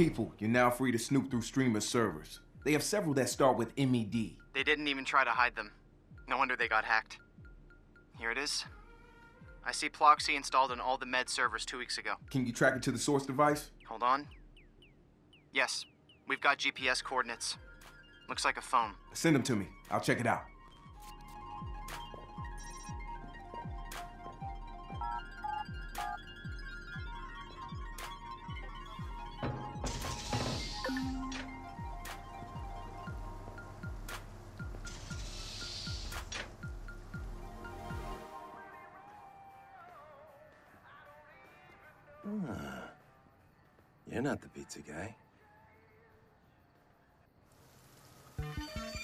people, you're now free to snoop through streamer servers. They have several that start with MED. They didn't even try to hide them. No wonder they got hacked. Here it is. I see Ploxy installed on all the med servers 2 weeks ago. Can you track it to the source device? Hold on. Yes, we've got GPS coordinates. Looks like a phone. Send them to me. I'll check it out. You're not the pizza guy.